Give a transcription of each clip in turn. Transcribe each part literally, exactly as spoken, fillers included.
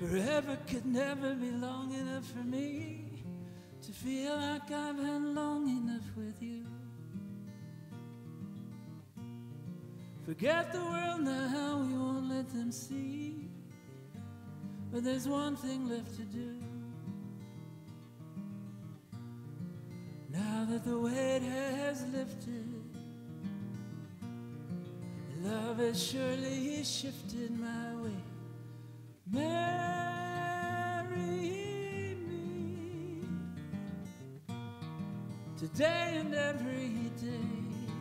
Forever could never be long enough for me to feel like I've had long enough with you. Forget the world now, we won't let them see. But there's one thing left to do. Now that the weight has lifted, love has surely shifted my way. Marry me today and every day.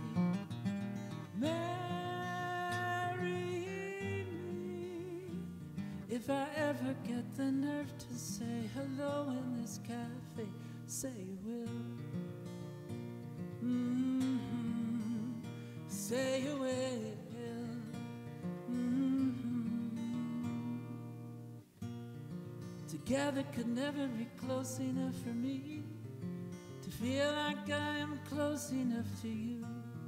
Marry me if I ever get the nerve to say hello in this cafe. Say you will. Mm-hmm. Say you will. Together could never be close enough for me to feel like I am close enough to you.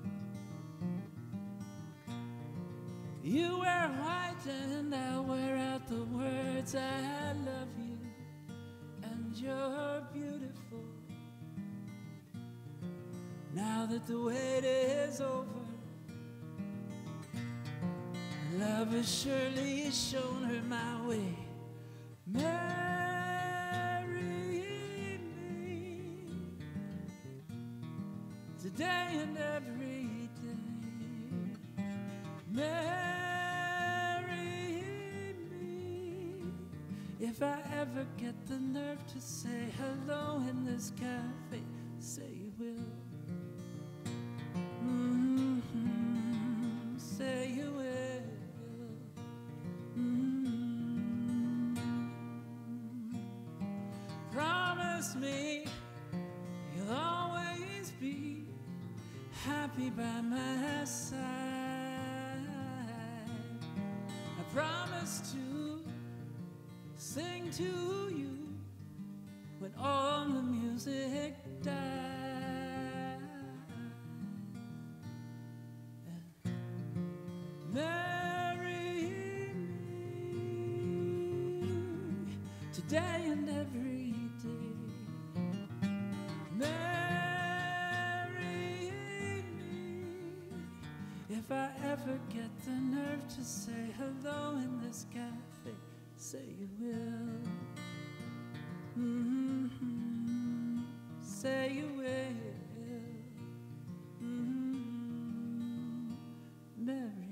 You wear white and I'll wear out the words I love you and you're beautiful. Now that the wait is over, love has surely shown her my way. Marry me today and every day. Marry me if I ever get the nerve to say hello in this cafe. Say you will. Mm-hmm. Say you will. Promise me you'll always be happy by my side. I promise to sing to you when all the music dies. And marry me today and every if I ever get the nerve to say hello in this cafe. Say you will. Mm-hmm. Say you will. Mm-hmm. Marry